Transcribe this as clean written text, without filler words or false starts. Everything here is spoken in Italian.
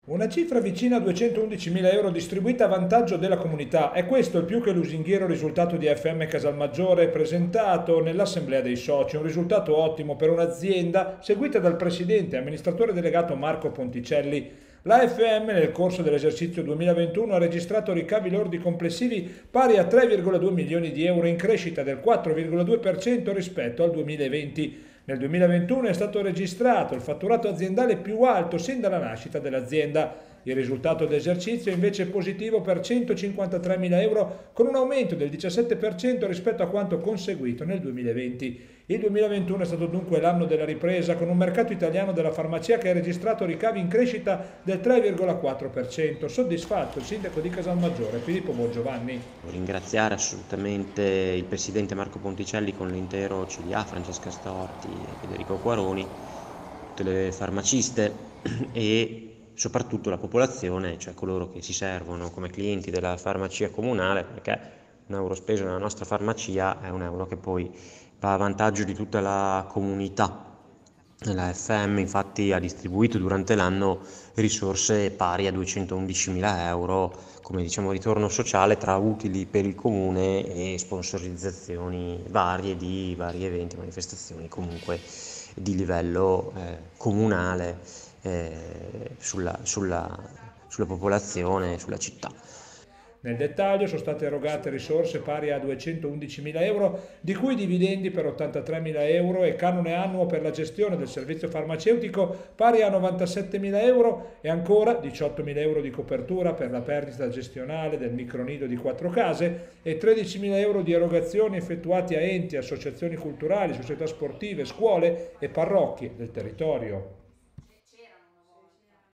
Una cifra vicina a 211.000 euro distribuita a vantaggio della comunità. È questo il più che lusinghiero risultato di AFM Casalmaggiore presentato nell'Assemblea dei Soci. Un risultato ottimo per un'azienda seguita dal presidente e amministratore delegato Marco Ponticelli. L'AFM nel corso dell'esercizio 2021 ha registrato ricavi lordi complessivi pari a 3,2 milioni di euro in crescita del 4,2% rispetto al 2020. Nel 2021 è stato registrato il fatturato aziendale più alto sin dalla nascita dell'azienda. Il risultato d'esercizio è invece positivo per 153.000 euro con un aumento del 17% rispetto a quanto conseguito nel 2020. Il 2021 è stato dunque l'anno della ripresa con un mercato italiano della farmacia che ha registrato ricavi in crescita del 3,4%. Soddisfatto il sindaco di Casalmaggiore Filippo Bongiovanni. Ringraziare assolutamente il presidente Marco Ponticelli con l'intero CDA, Francesca Storti e Federico Quaroni, tutte le farmaciste e soprattutto la popolazione, cioè coloro che si servono come clienti della farmacia comunale, perché un euro speso nella nostra farmacia è un euro che poi va a vantaggio di tutta la comunità. La FM infatti ha distribuito durante l'anno risorse pari a 211.000 euro come diciamo ritorno sociale tra utili per il comune e sponsorizzazioni varie di vari eventi, manifestazioni comunque di livello comunale sulla popolazione, sulla città. Nel dettaglio sono state erogate risorse pari a 211.000 euro, di cui dividendi per 83.000 euro e canone annuo per la gestione del servizio farmaceutico pari a 97.000 euro e ancora 18.000 euro di copertura per la perdita gestionale del micronido di 4 case e 13.000 euro di erogazioni effettuati a enti, associazioni culturali, società sportive, scuole e parrocchie del territorio.